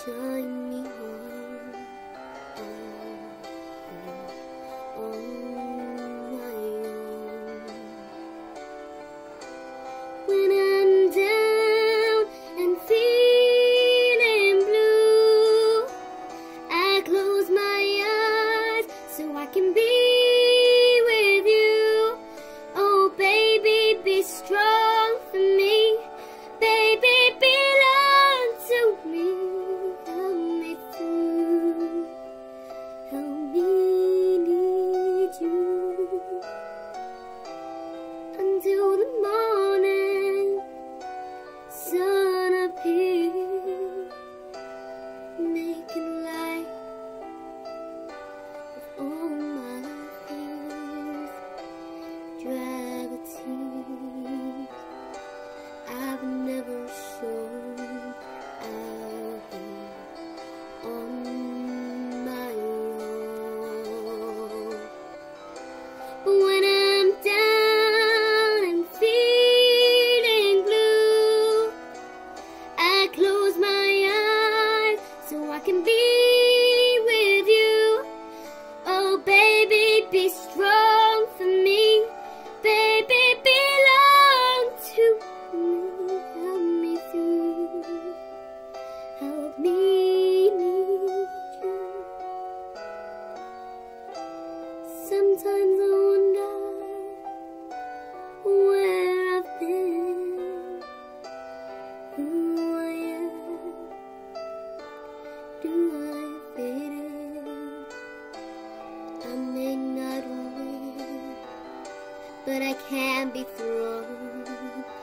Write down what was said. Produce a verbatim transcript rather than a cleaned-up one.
shine me home on my own. When I'm down and feeling blue, I close my eyes so I can be with you. Oh baby, be strong for me. Baby, belong to me. Help me through. Help me need you until the morning sun appears, making light of all my fears. Dry the tears I've never shown out here on my own. But when I'm down and feeling blue, I close my eyes so I can be with you. Oh baby, be strong for me. Baby, belong to me. Help me through. Help me need you. Sometimes I wonder where I've been, who I am. Do I fit in? I may not win, but I can be thrown